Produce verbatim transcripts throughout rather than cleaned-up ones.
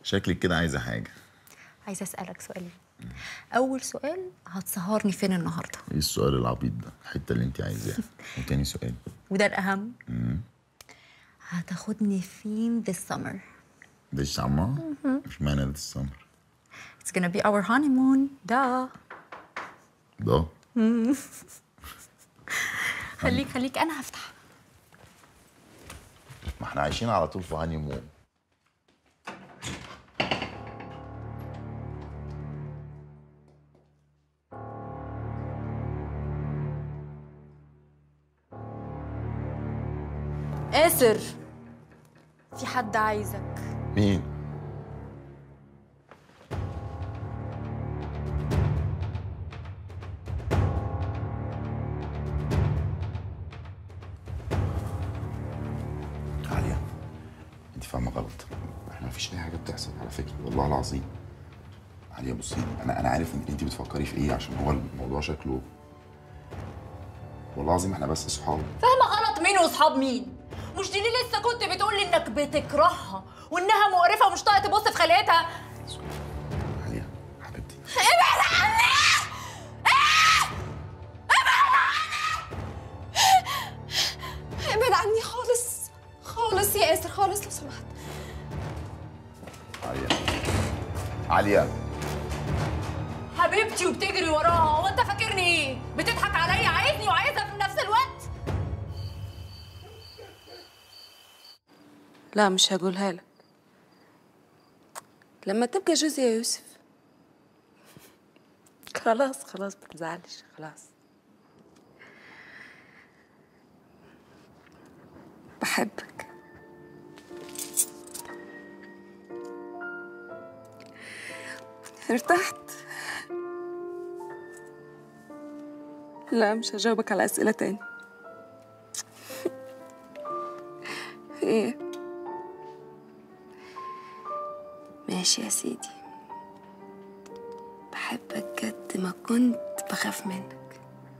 شكلك كده عايزه حاجه. عايزه اسالك سؤالين. اول سؤال، هتسهرني فين النهارده؟ ايه السؤال العبيط ده؟ الحته اللي انت عايزاها. وتاني سؤال، وده الاهم، امم هتاخدني فين this summer؟ this summer؟ اشمعنى this summer؟ It's gonna be our honeymoon. ده ده خليك خليك انا هفتح. ما احنا عايشين على طول في هانيمون. آسر، في حد عايزك. مين؟ عليا، انت فاهمه غلط. احنا مفيش اي حاجه بتحصل على فكره، والله العظيم. عليا بصي، انا انا عارف ان انت بتفكري في ايه، عشان هو الموضوع شكله، والله العظيم احنا بس صحاب. فاهمه غلط. مين واصحاب مين؟ مش دي اللي لسه كنت بتقولي انك بتكرهها وانها مقرفه ومش طايقه تبص في خلقتها؟ عليا حبيبتي، ابعد عني! ابعد عني خالص خالص يا آسر، خالص لو سمحت. عليا عليا حبيبتي وبتجري وراها. هو انت فاكرني ايه؟ بتضحك عليا؟ عايزني وعايزها في نفس الوقت؟ لا مش هقولها لك. لما تبقى جوزي يا يوسف. خلاص خلاص ما تزعلش خلاص. بحبك. ارتحت؟ لا مش هجاوبك على أسئلة تاني. ايه؟ ماشي يا سيدي، بحبك قد ما كنت بخاف منك.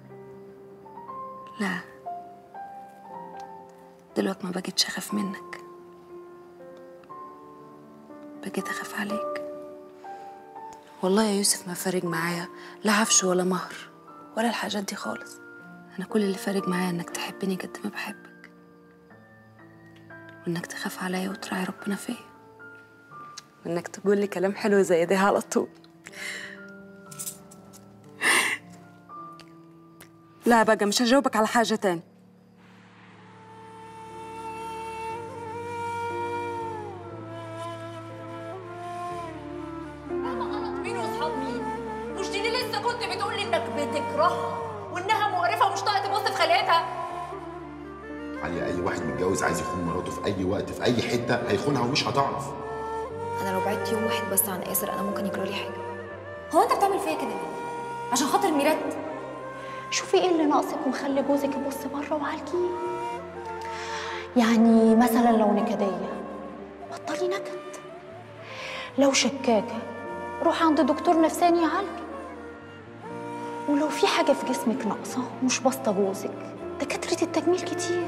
لا دلوقتي ما بقيتش اخاف منك، بقيت اخاف عليك. والله يا يوسف ما فارق معايا لا عفش ولا مهر ولا الحاجات دي خالص. انا كل اللي فارق معايا انك تحبني قد ما بحبك، وانك تخاف عليا وتراعي ربنا فيا، وانك تقول لي كلام حلو زي ده على طول. لا بقى مش هجاوبك على حاجة تاني. مين واصحاب مين؟ مش دي اللي لسه كنت بتقولي انك بتكرهها وانها مقرفه ومش طايقه تبص في خلقتها؟ عليا اي واحد متجوز عايز يخون مراته في اي وقت في اي حته هيخونها ومش هتعرف. انا لو بعدت يوم واحد بس عن آسر انا ممكن يجرى لي حاجه. هو انت بتعمل فيا كده ليه؟ عشان خاطر ميراد؟ شوفي ايه اللي ناقصك وخلي جوزك يبص بره وعالجيه. يعني مثلا لو نكديه بطلي نكد، لو شكاكه روح عند دكتور نفساني يعالجك، ولو في حاجه في جسمك ناقصه ومش باسطه جوزك دكاتره التجميل كتير.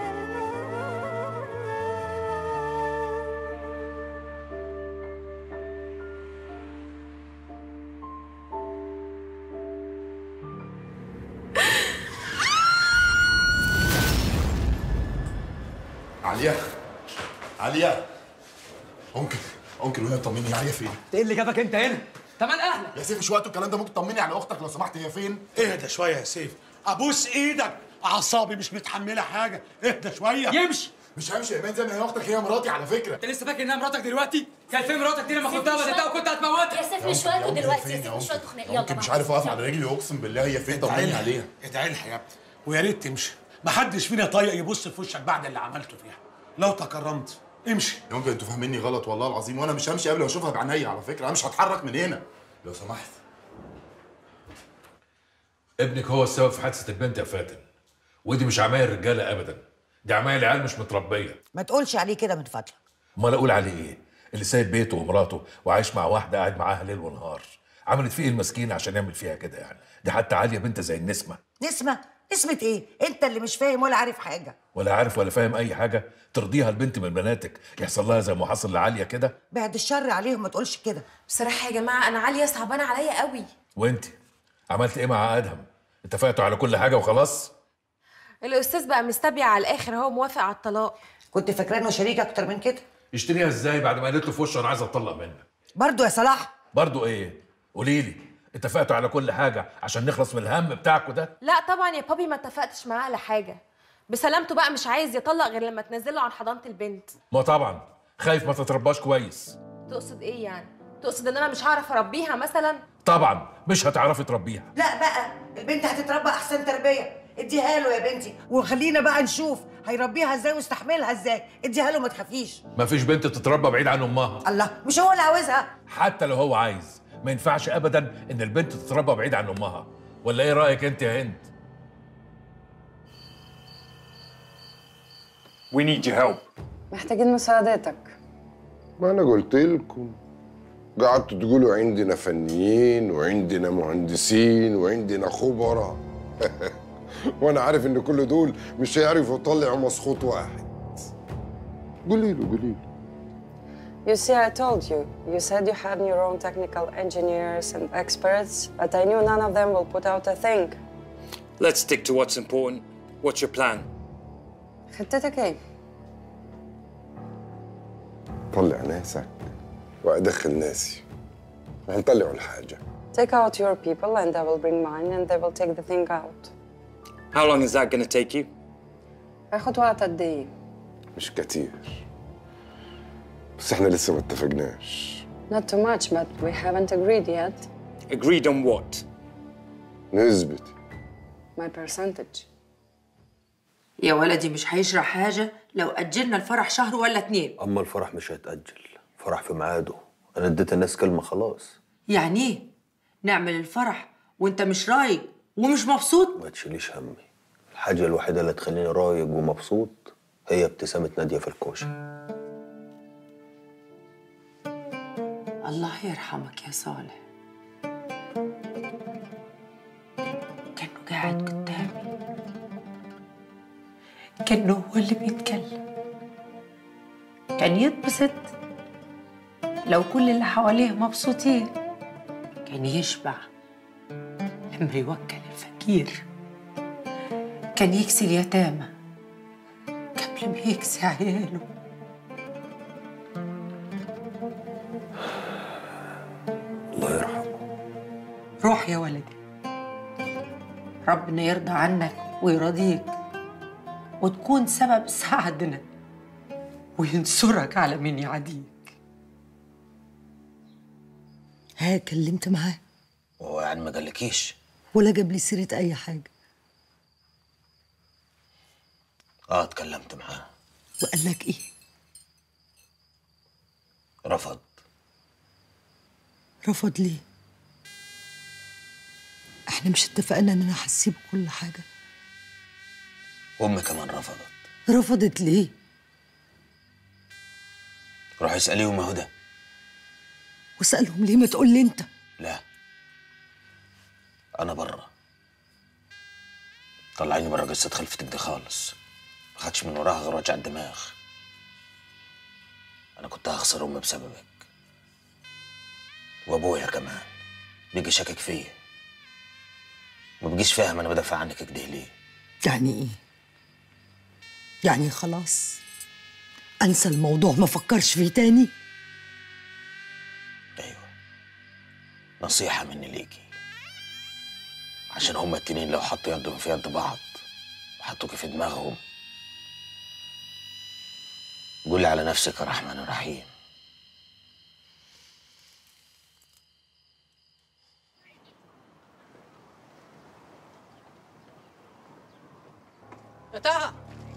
عليا عليا ممكن ممكن وهي طمني عليا فين؟ ايه اللي جابك انت هنا؟ تمن اهلك يا سيف مش وقته الكلام ده، ممكن تطمني على اختك لو سمحت، هي فين؟ اهدى شويه يا سيف، ابوس ايدك، اعصابي مش متحمله حاجه، اهدى شويه. يمشي. مش همشي يا مان، زي ما هي اختك هي مراتي على فكره. انت لسه فاكر انها مراتك دلوقتي؟ كان فين مراتك دي لما كنت بدأتها وكنت هتموتها؟ يا سيف مش وقته دلوقتي، يا سيف مش وقته خناق. يلا ممكن مش عارف اقف على رجلي، اقسم بالله هي فين؟ طمني عليها. ادعي لها يا ابني، ويا ريت تمشي، محدش فينا طايق يبص في وشك بعد اللي عملته فيها. لو تكرمت امشي. يمكن انتوا فاهميني غلط والله العظيم، وانا مش همشي قبل ما اشوفها بعينيا على فكره، انا مش هتحرك من هنا لو سمحت. ابنك هو السبب في حادثه البنت يا فاتن، ودي مش عمايل رجاله ابدا، دي عمايل عيال مش متربيه. ما تقولش عليه كده من فضلك. امال اقول عليه ايه؟ اللي سايب بيته ومراته وعايش مع واحده قاعد معاها ليل ونهار، عملت فيه المسكين عشان يعمل فيها كده يعني؟ دي حتى عاليه بنت زي النسمه. نسمة اثبت ايه؟ انت اللي مش فاهم ولا عارف حاجه. ولا عارف ولا فاهم اي حاجه. ترضيها البنت من بناتك يحصل لها زي ما حصل لعاليه كده؟ بعد الشر عليهم ما تقولش كده. بصراحه يا جماعه انا عاليه صعبانه عليا قوي. وانت عملت ايه مع ادهم؟ اتفقتوا على كل حاجه وخلاص؟ الاستاذ بقى مستبيع على الاخر، هو موافق على الطلاق. كنت فاكراه انه شريك اكتر من كده. يشتريها ازاي بعد ما قالت له في وشه انا عايز اتطلق منك؟ برضه يا صلاح؟ برضه ايه؟ قولي لي، اتفقتوا على كل حاجه عشان نخلص من الهم بتاعكوا ده؟ لا طبعا يا بابي، ما اتفقتش معاه على حاجه. بسلامته بقى مش عايز يطلق غير لما تنزله عن حضانه البنت. ما طبعا خايف ما تترباش كويس. تقصد ايه يعني؟ تقصد ان انا مش هعرف اربيها مثلا؟ طبعا مش هتعرفي تربيها. لا بقى، البنت هتتربى احسن تربيه. اديها له يا بنتي وخلينا بقى نشوف هيربيها ازاي ويستحملها ازاي. اديها له ما تخافيش. مفيش بنت تتربى بعيد عن امها. الله، مش هو اللي عاوزها؟ حتى لو هو عايز ما ينفعش ابدا ان البنت تتربى بعيد عن امها. ولا ايه رايك انت يا هند؟ We need your help. محتاجين مساعدتك. ما أنا قلت لكم، قعدتوا تقولوا عندنا فنيين وعندنا مهندسين وعندنا خبراء. وأنا عارف إن كل دول مش هيعرفوا يطلعوا مسخوط واحد. قولي له قولي له. You see, I told you. You said you had your own technical engineers and experts, but I knew none of them will put out a thing. Let's stick to what's important. What's your plan? خطتك ايه؟ طلع ناسك وأدخل ناسي. هنطلعوا الحاجة. Take out your people and I will bring mine and they will take the thing out. How long is that gonna take you? هاخد وقت قد ايه؟ مش كتير. بس احنا لسه ما اتفقناش. Not too much, but we haven't agreed yet. Agreed on what? نسبتي. My percentage. يا ولدي مش هيشرح حاجة لو أجلنا الفرح شهر ولا اتنين. أما الفرح مش هيتأجل، فرح في ميعاده. أنا اديت الناس كلمة خلاص. يعني إيه؟ نعمل الفرح وأنت مش رايق ومش مبسوط؟ ما تشيليش همي. الحاجة الوحيدة اللي تخليني رايق ومبسوط هي ابتسامة نادية في الكوشة. الله يرحمك يا صالح. كأنه قاعد قدامي، كأنه هو اللي بيتكلم. كان يتبسط لو كل اللي حواليه مبسوطين. كان يشبع لما يوكل الفقير. كان يكسي اليتامى قبل ما يكسي عياله. الله يرحمه. روح يا ولدي، ربنا يرضى عنك ويرضيك وتكون سبب سعدنا وينصرك على من يعاديك. ها كلمت معاه؟ هو يعني ما قالكيش؟ ولا جاب لي سيرة أي حاجة. اه اتكلمت معاه. وقال لك إيه؟ رفض. رفض ليه؟ احنا مش اتفقنا ان انا هسيب كل حاجة؟ وامي كمان رفضت. رفضت ليه؟ روح اسأليهم يا هدى. واسألهم ليه؟ ما تقول لي انت. لا انا بره. طلعيني بره قصة خلفتك دي خالص. ما خدش من وراها غير وجع الدماغ. انا كنت هخسر امي بسببك، وابويا كمان بيجي شاكك فيا. ما بيجيش فاهم انا بدافع عنك كده ليه. يعني ايه؟ يعني خلاص انسى الموضوع ما فكرش فيه تاني؟ ايوه، نصيحة مني ليكي، عشان هما التنين لو حطوا يدهم في يد بعض وحطوكي في دماغهم. قولي على نفسك يا رحمن الرحيم. يا طه،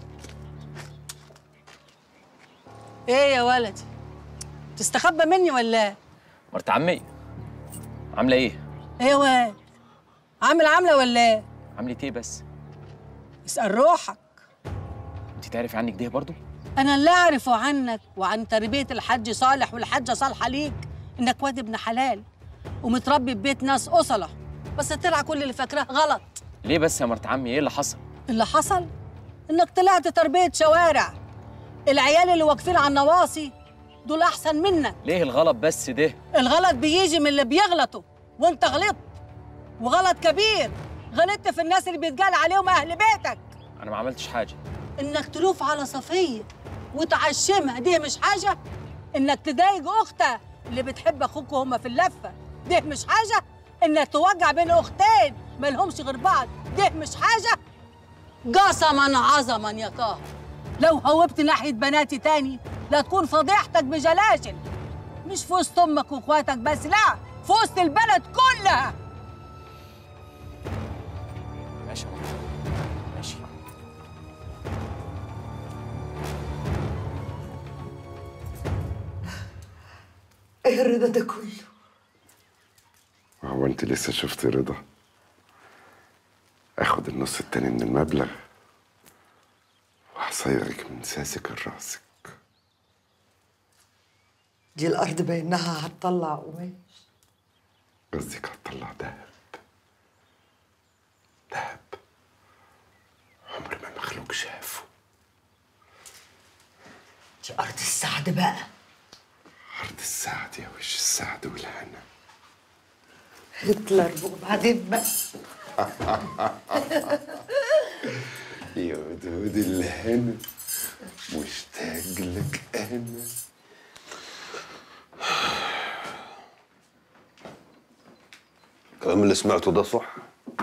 ايه يا ولدي؟ تستخبى مني ولا ايه؟ مرت عمي عامله ايه؟ ايه يا واد؟ عامل عامله ولا ايه؟ عملت ايه بس؟ اسأل روحك. انت تعرفي عني كده برضو؟ انا اللي اعرفه عنك وعن تربيه الحاج صالح والحاجه صالحه ليك انك واد ابن حلال ومتربي في بيت ناس اصله، بس طلع كل اللي فاكراه غلط. ليه بس يا مرت عمي؟ ايه اللي حصل؟ اللي حصل انك طلعت تربيه شوارع. العيال اللي واقفين على النواصي دول احسن منك. ليه الغلط بس ده؟ الغلط بيجي من اللي بيغلطوا، وانت غلطت وغلط كبير. غلطت في الناس اللي بيتقال عليهم اهل بيتك. انا ما عملتش حاجه. انك تلوف على صفيه وتعشمها دي مش حاجه. انك تضايق اختها اللي بتحب اخوك وهما في اللفه دي مش حاجه. انك توجع بين اختين مالهمش غير بعض دي مش حاجه. قسما عظما يا طاهر، لو هوبت ناحيه بناتي تاني لا تكون فضيحتك بجلاشل، مش في وسط امك واخواتك بس، لا في وسط البلد كلها. ماشي ماشي. ايه الرضا ده كله؟ هو انت لسه شفتي رضا؟ اخد النص التاني من المبلغ وهصيرك من ساسك لراسك. دي الارض بينها هتطلع قماش. قصدك هتطلع دهب. دهب عمر ما مخلوق شافه. دي ارض السعد بقى. ارض السعد يا وش السعد والهنا. هتلر وبعدين بقى. يا ودود الهنا مشتاق لك انا. الكلام اللي سمعته ده صح؟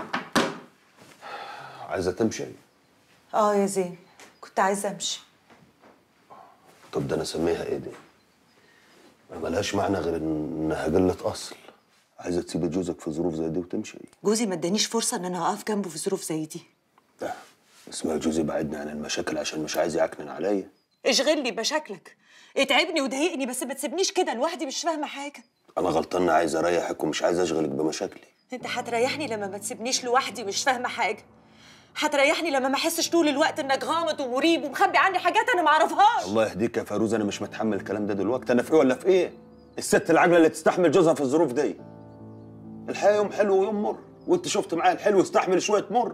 عايزة تمشي؟ اه يا زين، كنت عايزة امشي. طب ده انا اسميها ايه دي؟ ما ملهاش معنى غير انها قلة اصل. عايزة تسيب جوزك في ظروف زي دي وتمشي؟ جوزي ما ادانيش فرصة ان انا اقف جنبه في ظروف زي دي. لا اسمها جوزي بعدني عن المشاكل عشان مش عايز يعكنن عليا. اشغلني بمشاكلك، اتعبني وضايقني، بس ما تسيبنيش كده لوحدي مش فاهمة حاجة. انا غلطان، عايز اريحك ومش عايز اشغلك بمشاكلي. انت هتريحني لما ما تسيبنيش لوحدي مش فاهمة حاجة. هتريحني لما ما احسش طول الوقت انك غامض ومريب ومخبي عني حاجات انا ما اعرفهاش. الله يهديك يا فاروز، انا مش متحمل الكلام ده دلوقتي. انا في ايه ولا في ايه؟ الست العاجله اللي تستحمل جوزها في الظروف دي. الحياه يوم حلو ويوم مر، وانت شفت معايا الحلو استحمل شويه مر.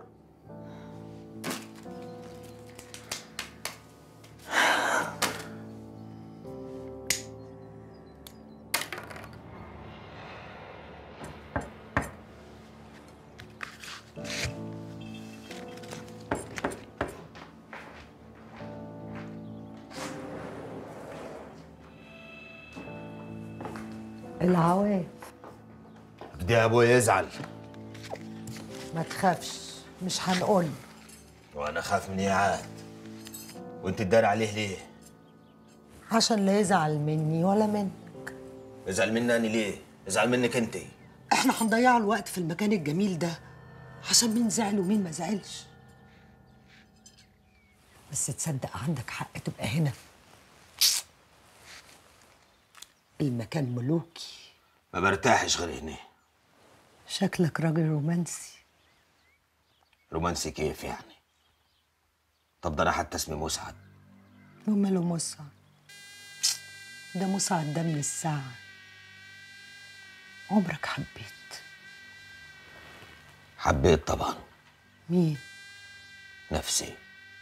العواف. بدي يا ابويا يزعل. ما تخافش، مش هنقول. وانا خاف من ايه عاد؟ وانت تداري عليه ليه؟ عشان لا يزعل مني ولا منك. يزعل مني انا ليه؟ يزعل منك انت. احنا هنضيع الوقت في المكان الجميل ده عشان مين زعل ومين ما زعلش. بس تصدق عندك حق تبقى هنا. المكان ملوكي. ما برتاحش غير هنا. شكلك راجل رومانسي. رومانسي كيف يعني؟ طب ده انا حتى اسمي مسعد. وماله مسعد؟ ده مسعد ده من السعد. عمرك حبيت؟ حبيت طبعا. مين؟ نفسي.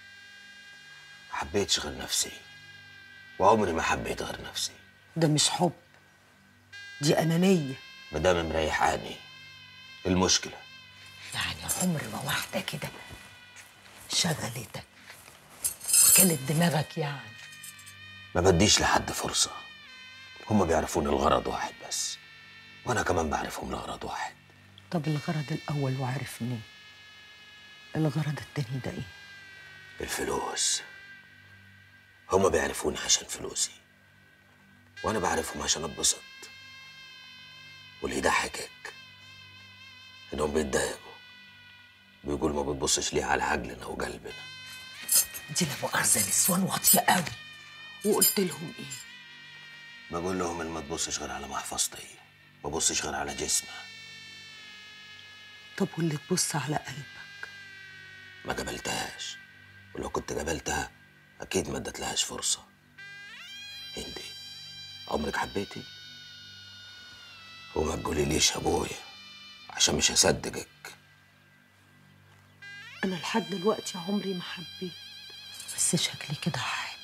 حبيتش غير نفسي، وعمري ما حبيت غير نفسي. ده مش حب، دي أنانية. مدام مريحاني المشكلة. يعني عمر ما واحدة كده شغلتك وكلت دماغك يعني؟ ما بديش لحد فرصة. هما بيعرفون الغرض واحد بس، وأنا كمان بعرفهم الغرض واحد. طب الغرض الأول وعرفني، الغرض التاني ده إيه؟ الفلوس. هما بيعرفوني عشان فلوسي، وأنا بعرفهم عشان أتبسط. واللي يضحكك إنهم بيتضايقوا، بيقولوا ما بتبصش ليه على عقلنا وقلبنا. دي لا مؤاخذة نسوان واطية قوي. وقلت لهم إيه؟ بقول لهم إن ما تبصش غير على محفظتي، ما تبصش غير على جسمها. طب واللي تبص على قلبك؟ ما قبلتهاش، ولو كنت قبلتها أكيد ما ادتلهاش فرصة. هندي، عمرك حبيتي؟ وما تقولي ليش يا ابويا عشان مش هصدقك. انا لحد دلوقتي عمري ما حبيت، بس شكلي كده هحب.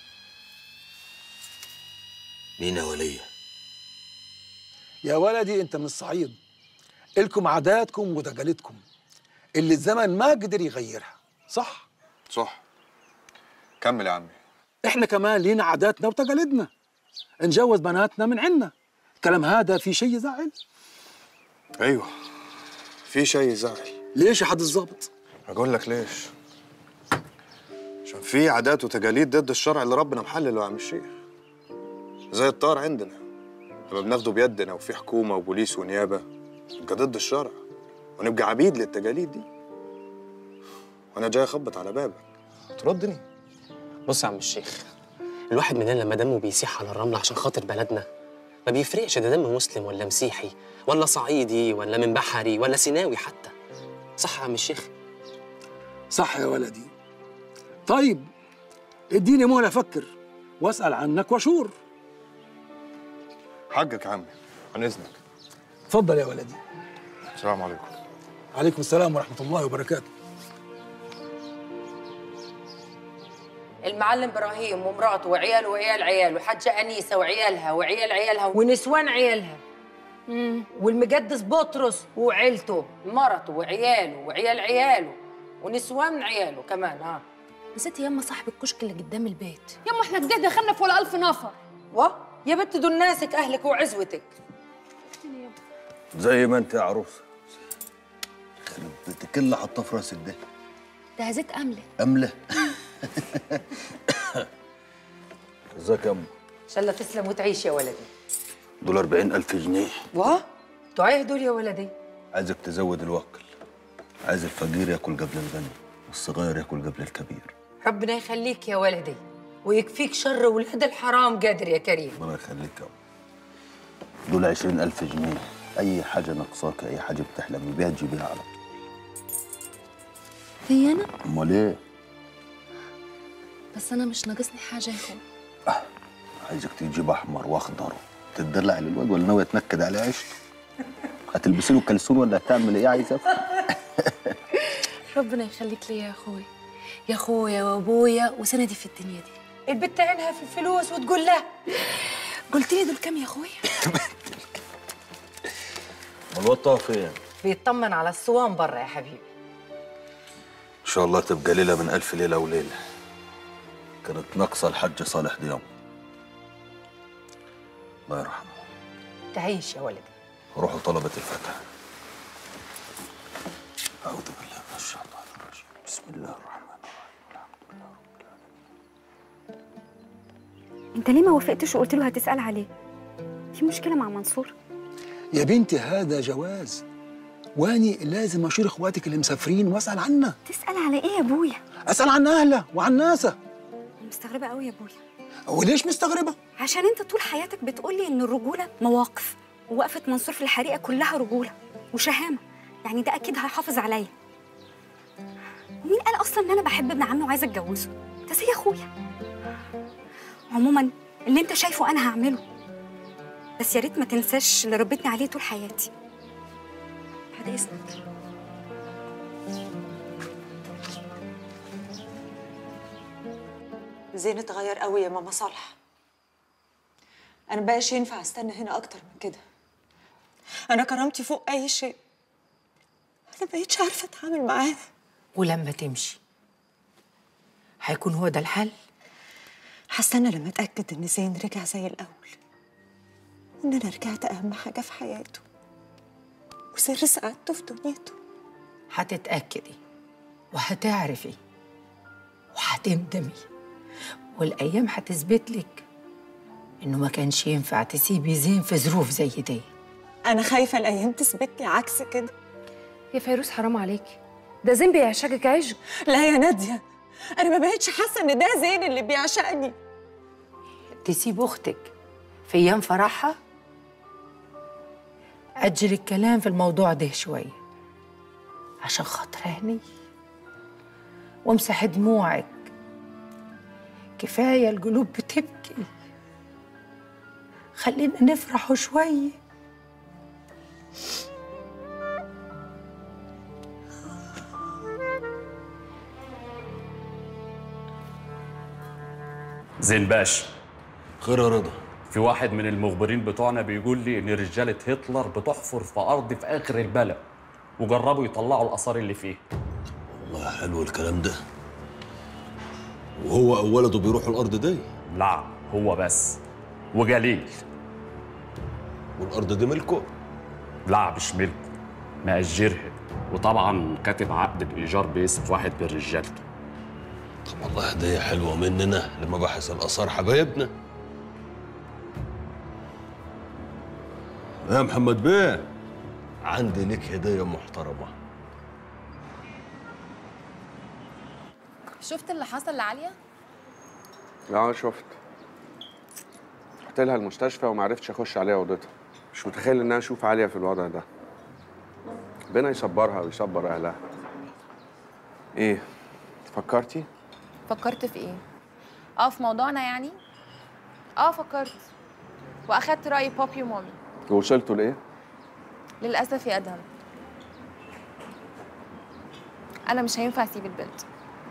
مين يا وليه؟ يا ولدي انت من الصعيد، إلكم عاداتكم وتقاليدكم اللي الزمن ما قدر يغيرها، صح؟ صح. كمل يا عمي. احنا كمان لينا عاداتنا وتقاليدنا، نجوز بناتنا من عنا. الكلام هذا في شيء يزعل؟ ايوه في شيء يزعل. ليش يا حد الظابط؟ اقول لك ليش. عشان في عادات وتقاليد ضد الشرع اللي ربنا محلله يا عم الشيخ. زي الطار عندنا لما بناخده بيدنا وفي حكومه وبوليس ونيابه نبقى ضد الشرع ونبقى عبيد للتقاليد دي. وانا جاي اخبط على بابك تردني. بص يا عم الشيخ، الواحد مننا لما دمه بيسيح على الرمل عشان خاطر بلدنا ما بيفرقش ده دم مسلم ولا مسيحي ولا صعيدي ولا من بحري ولا سيناوي حتى. صح يا عم الشيخ؟ صح يا ولدي. طيب اديني مهله افكر واسال عنك واشور. حقك يا عمي، عن اذنك. اتفضل يا ولدي. السلام عليكم. عليكم السلام ورحمه الله وبركاته. المعلم ابراهيم ومراته وعياله وعيال عياله وحاجه انيسه وعيالها وعيال عيالها ونسوان عيالها. امم والمقدس بطرس وعيلته، مرته وعياله وعيال عياله ونسوان عياله كمان. ها نسيتي ياما صاحب الكشك اللي قدام البيت؟ ياما احنا كده دخلنا في ولا ألف نفر. و يا بنت دول ناسك اهلك وعزوتك. زي ما انت يا عروسه. يخرب بيتك اللي حاطاه في راسك ده. ده زيت امله. امله؟ ازيك يا ام؟ ان شاء الله تسلم وتعيش يا ولدي. دول أربعين ألف جنيه. واه تعيه دول يا ولدي. عايزك تزود الوكل. عايز الفقير ياكل قبل الغني والصغير ياكل قبل الكبير. ربنا يخليك يا ولدي ويكفيك شر ولاد الحرام قادر يا كريم. الله يخليك يا ام. دول عشرين ألف جنيه، أي حاجة ناقصاك أي حاجة بتحلمي بيها تجيبيها على طول. هي انا؟ أمال إيه؟ بس انا مش ناقصني حاجه يا اخويا. آه. عايزك تجيب أحمر وأخضر. تدلع للواد ولا ناوية تنكد عليه عيشته؟ هتلبسي له كلسون ولا هتعمل إيه؟ عايز أفهم. ربنا يخليك لي يا اخويا، يا اخويا وابويا وسندي في الدنيا دي. البت عينها في الفلوس وتقول لها. قلت لي دول كام يا اخويا؟ الواد طه فين؟ بيطمن على الصوان بره يا حبيبي. إن شاء الله تبقى ليلة من ألف ليلة وليلة. كانت ناقصة الحاج صالح دي يوم. الله يرحمه. تعيش يا ولدي. روحوا طلبة الفتح. أعوذ بالله من الشيطان الرجيم، بسم الله الرحمن الرحيم. انت ليه ما وافقتش وقلت له هتسأل عليه؟ في مشكلة مع منصور؟ يا بنتي هذا جواز، واني لازم اشير اخواتك اللي مسافرين واسال عنه. تسأل على ايه يا ابويا؟ اسال عن اهله وعن ناسه. مستغربة قوي يا ابويا. وليش مستغربة؟ عشان انت طول حياتك بتقولي ان الرجولة مواقف، ووقفة منصور في الحريقة كلها رجولة وشهامة، يعني ده اكيد هيحافظ عليا. ومين قال اصلا ان انا بحب ابن عمي وعايزة اتجوزه؟ ده زي اخويا. عموما اللي انت شايفه انا هعمله، بس يا ريت ما تنساش اللي ربيتني عليه طول حياتي. بعد اذنك. زين اتغير قوي يا ماما صالحه. انا مبقاش ينفع استنى هنا اكتر من كده. انا كرامتي فوق اي شيء. انا مبقتش عارفه اتعامل معاه. ولما تمشي هيكون هو ده الحل؟ هستنى لما اتاكد ان زين رجع زي الاول، وان انا رجعت اهم حاجه في حياته وسر سعادته في دنيته. هتتاكدي وهتعرفي وهتندمي، والايام هتثبت لك انه ما كانش ينفع تسيبي زين في ظروف زي دي. انا خايفه الايام تثبت لي عكس كده. يا فيروز حرام عليكي، ده زين بيعشقك عشق. لا يا ناديه، انا ما بقتش حاسه ان ده زين اللي بيعشقني. تسيب اختك في ايام فرحها؟ اجل الكلام في الموضوع ده شويه عشان خاطر هني، وامسح دموعك. كفايه القلوب بتبكي، خلينا نفرحوا شويه. زين باشا. خير يا رضا. في واحد من المخبرين بتوعنا بيقول لي ان رجاله هتلر بتحفر في ارض في اخر البلد وجربوا يطلعوا الاثار اللي فيه. والله حلو الكلام ده. وهو او ولده بيروحوا الارض دي؟ لا هو بس وجليل. والارض دي ملكه؟ لا مش ملكه، مأجرها، وطبعا كاتب عقد الايجار باسم واحد من رجالته. طب والله هديه حلوه مننا لمباحث الاثار حبايبنا. يا محمد بيه، عندي لك هديه محترمه. شفت اللي حصل لعالية؟ اه شفت. رحت لها المستشفى وما عرفتش اخش عليها اوضتها. مش متخيل ان انا اشوف عالية في الوضع ده. ربنا يصبرها ويصبر اهلها. ايه؟ فكرتي؟ فكرت في ايه؟ اه في موضوعنا يعني؟ اه فكرت واخدت رأي بابي ومامي. ووصلتوا لايه؟ للأسف يا أدهم أنا مش هينفع أسيب البنت.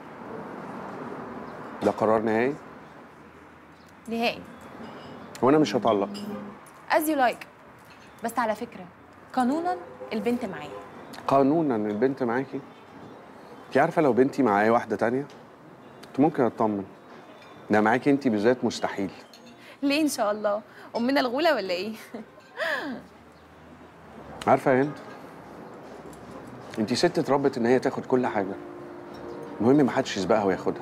ده قرار نهائي؟ نهائي. وانا مش هطلق. as you like. بس على فكرة قانونا البنت معايا. قانونا البنت معاكي؟ انت عارفة لو بنتي معايا واحدة تانية كنت ممكن اطمن. انها معاكي انت بالذات مستحيل. ليه إن شاء الله؟ أمنا الغولة ولا إيه؟ عارفة يا هند، انت ست اتربت ان هي تاخد كل حاجة. المهم ما حدش يسبقها وياخدها.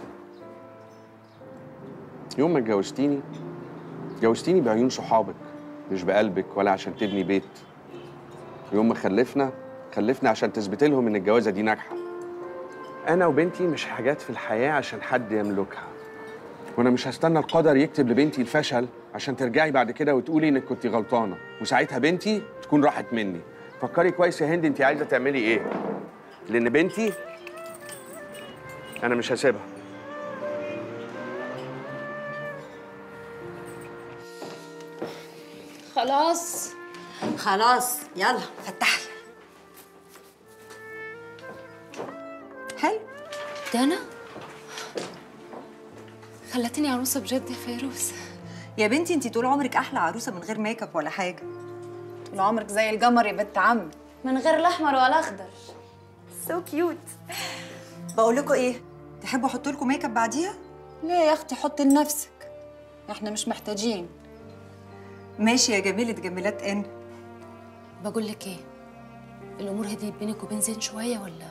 يوم ما اتجوزتيني اتجوزتيني بعيون صحابك مش بقلبك ولا عشان تبني بيت. يوم ما خلفنا خلفنا عشان تثبت لهم ان الجوازة دي ناجحة. انا وبنتي مش حاجات في الحياة عشان حد يملكها. وانا مش هستنى القدر يكتب لبنتي الفشل عشان ترجعي بعد كده وتقولي انك كنتي غلطانة وساعتها بنتي تكون راحت مني. فكري كويس يا هند انت عايزة تعملي ايه؟ لان بنتي انا مش هسيبها. خلاص خلاص يلا فتحي. حلو ده انا خلتني عروسه بجد يا فيروز. يا بنتي انتي طول عمرك احلى عروسه من غير ميك اب ولا حاجه. طول عمرك زي القمر يا بنت عمي من غير الاحمر ولا اخضر. سو كيوت. بقول لكم ايه، تحبوا احط لكم ميك اب بعديها؟ ليه يا اختي حطي لنفسك، احنا مش محتاجين. ماشي يا جميله جميلات ان. بقول لك ايه، الامور هديت بينك وبين زين شويه ولا؟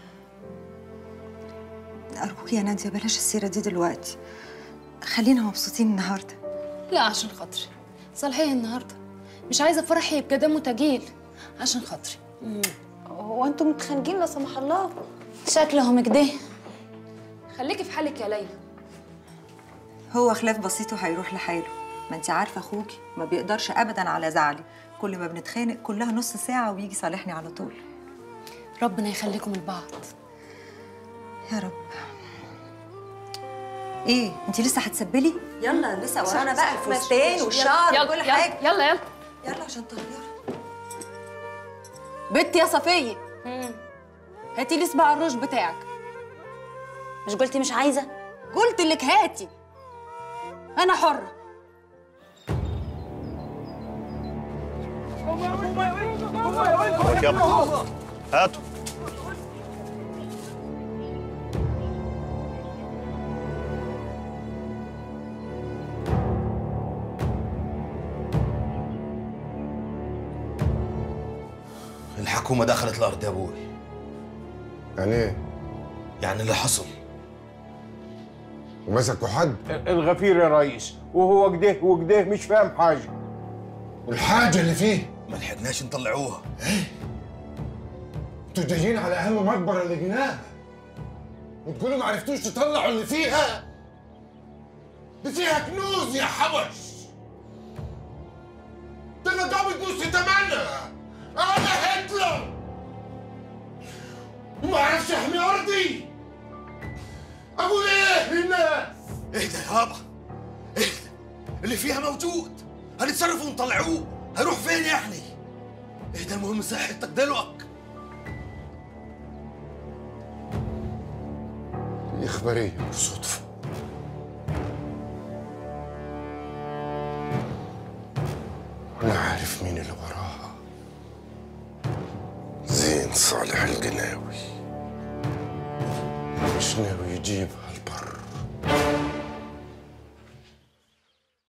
ارجوكي يا ناديه بلاش السيره دي دلوقتي، خلينا مبسوطين النهارده. لا عشان خاطري صالحيه النهارده، مش عايزه فرح يبقى دمه تقيل عشان خاطري. هو انتم متخانقين لا سمح الله؟ شكلهم كده. خليكي في حالك يا ليلى. هو خلاف بسيط وهيروح لحاله، ما انت عارفه اخوكي ما بيقدرش ابدا على زعلي. كل ما بنتخانق كلها نص ساعه ويجي صالحني على طول. ربنا يخليكم لبعض يا رب. ايه انت لسه هتسبلي؟ يلا لسه ورانا بقى الفستان والشعر وكل حاجه. يلا يلا يلا عشان تغيري. بنت يا صفيه هاتي لي صباع الروج بتاعك. مش قلتي مش عايزه؟ قلت لك هاتي، انا حره. يلا هاتوا. الحكومة دخلت الأرض يا أبوي. يعني إيه؟ يعني اللي حصل. ومسكوا حد؟ الغفير يا ريس، وهو كده وكده مش فاهم حاجة. والحاجة اللي فيه؟ ما لحقناش نطلعوها. إيه؟ انتوا جايين على أهم مقبرة لقيناها وتقولوا ما عرفتوش تطلعوا اللي فيها؟ دي فيها كنوز يا حبش. ده أنا جابت نص تمنها. أنا هتلر وما أعرفش أحمي أرضي. أقول إيه للناس؟ اهدى يابا اهدى، اللي فيها موجود، هنتصرف ونطلعوه. هيروح فين يعني؟ اهدى، المهم صحتك دلوقتي. إخبارية صدفة. ولا عارف مين اللي وراها. زين صالح القناوي مش ناوي يجيبها البر.